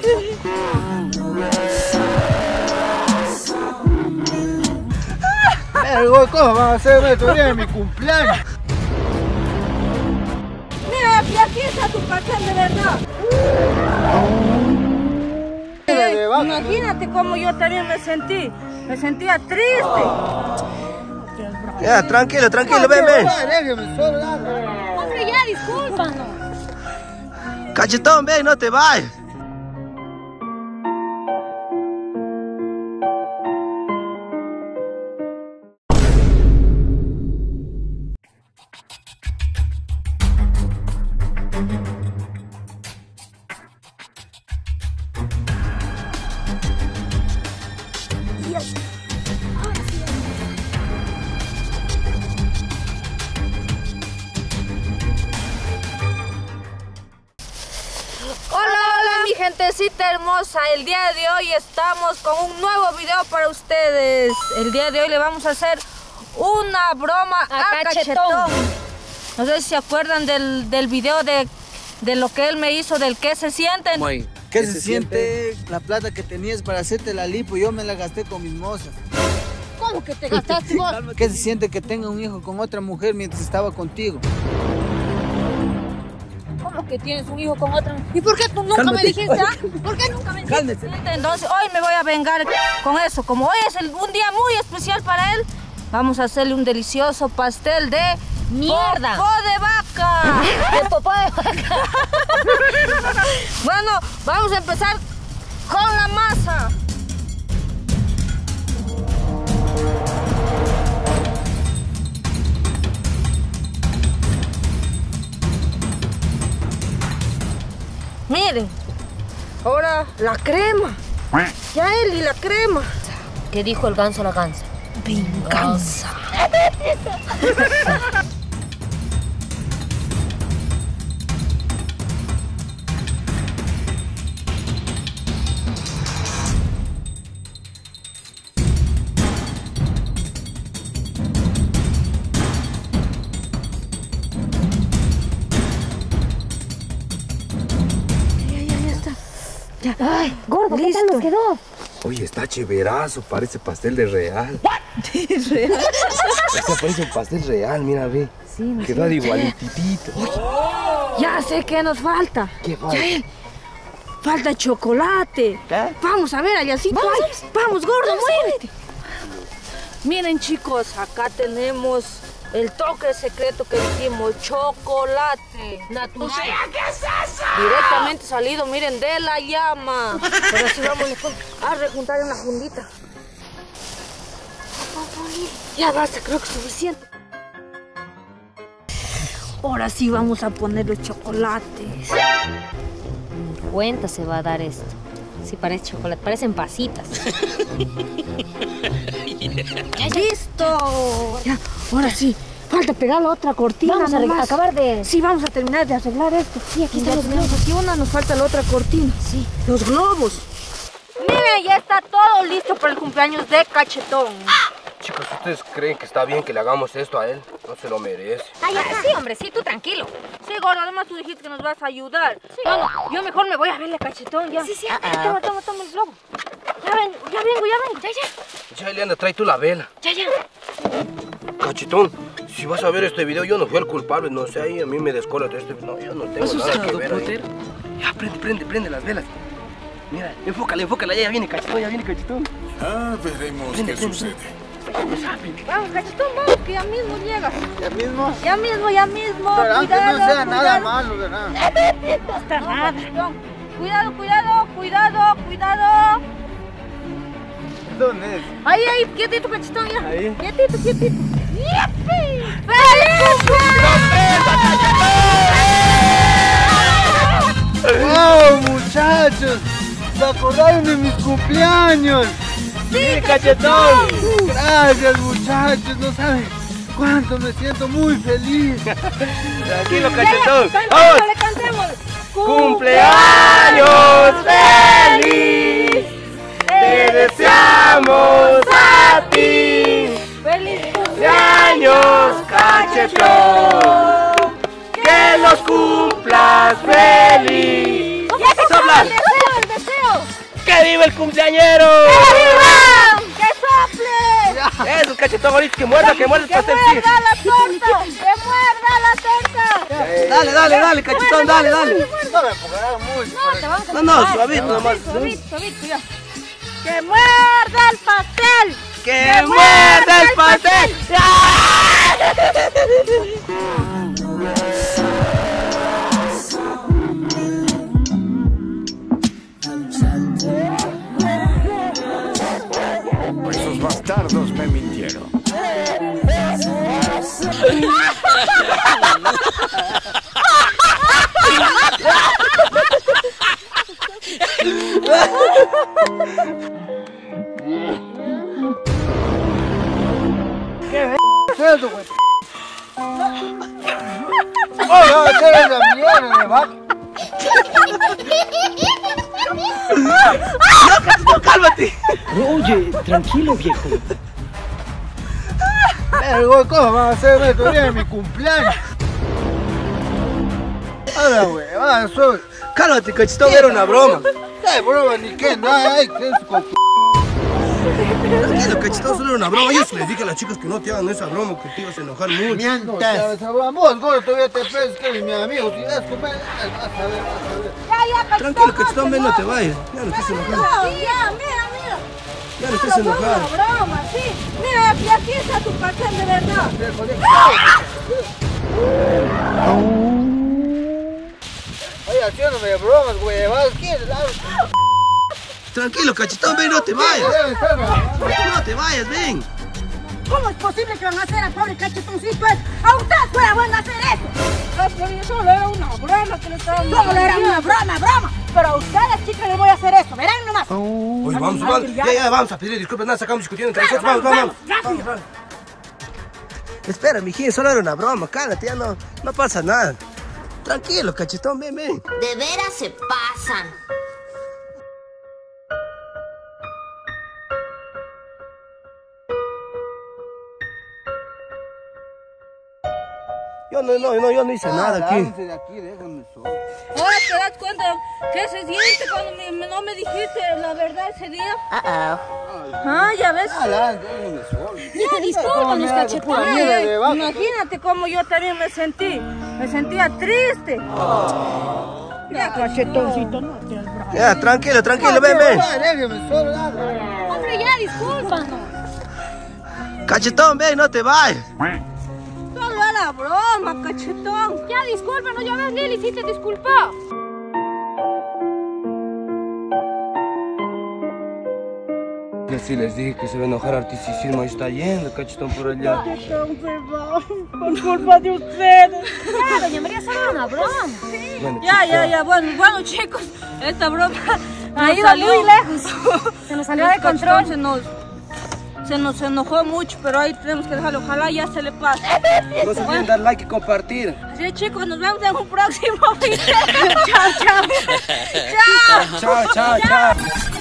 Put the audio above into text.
Pero, ¿cómo van a hacerme todavía en mi cumpleaños? Mira, y aquí está tu pastel de verdad. Imagínate cómo yo también me sentí. Me sentía triste. Ya, tranquilo, tranquilo, ven, ven. Hombre, ya, discúlpanos. Cachetón, ven, no te vayas. Hola mi gentecita hermosa, el día de hoy estamos con un nuevo video para ustedes. El día de hoy le vamos a hacer una broma a Cachetón. No sé si se acuerdan del video de lo que él me hizo, del qué se sienten. ¿Qué se siente? La plata que tenías para hacerte la lipo, yo me la gasté con mis mozas. ¿Cómo que te gastaste vos? ¿Qué se siente que tenga un hijo con otra mujer mientras estaba contigo? ¿Cómo que tienes un hijo con otra? ¿Y por qué tú nunca me dijiste? ¿Por qué nunca me dijiste? Entonces hoy me voy a vengar con eso. Como hoy es un día muy especial para él, vamos a hacerle un delicioso pastel de ¡mierda! ¡popó de vaca! ¡De popó de vaca! Bueno, vamos a empezar con la masa. Miren, ahora la crema. Ya él y la crema. ¿Qué dijo el ganso a la gansa? Venganza. Ya. Ay, gordo, ¿qué tal nos quedó? Oye, está chéverazo, parece pastel de real. ¿Es real? Ese parece un pastel real, mira, ve. Sí, no quedó sé. igualititito. Ya sé qué nos falta. ¿Qué falta? Ya, falta chocolate. ¿Qué? Vamos a ver, Aliancito. Vamos, gordo, muévete. Miren, chicos, acá tenemos el toque secreto que hicimos, chocolate natural. ¿Qué es eso? Directamente salido, miren, de la llama. Pero así vamos a rejuntar en la fundita. Ya basta, creo que es suficiente. Ahora sí vamos a poner los chocolates. Cuenta se va a dar esto. Sí, parece chocolate, parecen pasitas. ¡Listo! Ya, ahora sí. Falta pegar la otra cortina. Vamos a acabar de... Sí, vamos a terminar de arreglar esto. Sí, aquí están los globos. Aquí una, nos falta la otra cortina. Sí. Los globos. Miren, ya está todo listo para el cumpleaños de Cachetón. Chicos, ¿ustedes creen que está bien que le hagamos esto a él? No se lo merece. Ay, sí, hombre, sí, tú tranquilo. Sí, gordo, además tú dijiste que nos vas a ayudar. Sí. Bueno, yo mejor me voy a verle a Cachetón ya. Sí, sí. Toma el globo. Ya vengo. Ya. Ya, Eliana, trae tú la vela. Ya. Cachetón, si vas a ver este video, yo no fui el culpable, no sé, ahí a mí me descola de este... No, yo no tengo nada que ver ahí. Ya, prende las velas. Mira, enfócala, ya viene Cachetón. Ah, veremos qué sucede. Vamos, Cachetón, vamos, que ya mismo llegas. ¿Ya mismo? Ya mismo. Pero aunque no sea nada malo, ¿verdad? No está nada. Cuidado. ¿Dónde es? Ahí, quietito, Cachetón, ya. Ahí. Quietito. ¡Yipi! ¡Feliz cumpleaños! ¡Wow, muchachos! ¿Se acordaron de mis cumpleaños? ¡Sí, Cachetón! Gracias, muchachos, no saben cuánto me siento muy feliz. Tranquilo, Cachetón. ¡Vamos! ¡Le cantemos! ¡Cumpleaños feliz! ¡Te deseamos a ti! ¡Feliz ¡Cumpleaños, Cachetón! ¡Que los cumplas feliz! ¡Ya te sopla el deseo! ¡Que viva el cumpleañero! ¡Que viva! ¡Que sople! Eso, cachetón, ahorita que muerda el pastel. ¡Que muerda la torta! ¡Que muerda la torta! Dale, cachetón, dale. No me empujarás mucho. No, te vamos a No, suavito nomás. Suavito, ya. ¡Que muerda el pastel! ¡Que muerda el pastel! Esos bastardos me mintieron. ¿Qué es eso, güey? ¡Oye, qué es esa mierda de vaca! ¡No, cálmate! Oye, tranquilo, viejo. Güey, ¿cómo van a hacer esto? Todavía es mi cumpleaños. Ahora, güey, va, soy. Cálmate, cachetón, era una broma. ¿Qué broma ni qué? Nada, ay, ¿qué es con Tranquilo, cachetón, solo era una broma. Yo les dije a las chicas que no te hagan esa broma, que te ibas a enojar mucho. mientas? Vos, gordo, todavía te piensas que eres mi amigo. Si das comer, vas a ver. Tranquilo, cachetón, ven, no te vayas. Ya no estés enojado. Ya, mira. Ya no estés enojado. Una broma, sí. Mira, y aquí está tu pastel de verdad. Oye, haciéndome bromas, güey. ¿Quién? Tranquilo, cachetón, ven, no te vayas. No te vayas, ven. ¿Cómo es posible que van a hacer al pobre cachetoncito? ¡A ustedes fuera bueno hacer eso! Solo era una broma que le estaban dando. Solo era una broma. Pero a ustedes, chicas, les voy a hacer eso. Verán nomás. Oye, vamos. Ya, vamos a pedir disculpas. Nada, sacamos discutiendo entre nosotros. Vamos. Espera, mijín, solo era una broma. Cálate, ya no pasa nada. Tranquilo, cachetón, ven. De veras se pasan. Yo no hice nada aquí. De aquí, déjame solo. Ahora te das cuenta que se siente cuando no me dijiste la verdad ese día. Ah, ya ves. Déjame solo. Ya, discúlpanos, cachetones. Imagínate cómo yo también me sentí. Me sentía triste. Ya, cachetoncito, no te bravo. Ya, tranquilo, ven. Déjame solo. Hombre, ya, discúlpanos. Cachetón, ven, no te vayas. Solo era broma, cachetón. Ya, discúlpanos, ya ves, Lili, sí te disculpó. Ya sí les dije que se va a enojar artisticismo. Ahí está yendo, cachetón, por allá. Cachetón, perdón. Por culpa de ustedes. Ya, doña María, solo era una broma. Bueno, Ya. Bueno, chicos, esta broma Ha ido muy lejos. Se nos salió de control. Se nos enojó mucho, pero ahí tenemos que dejarlo. Ojalá ya se le pase. no se olviden dar like y compartir. Sí, chicos, nos vemos en un próximo video. Chao. Chao.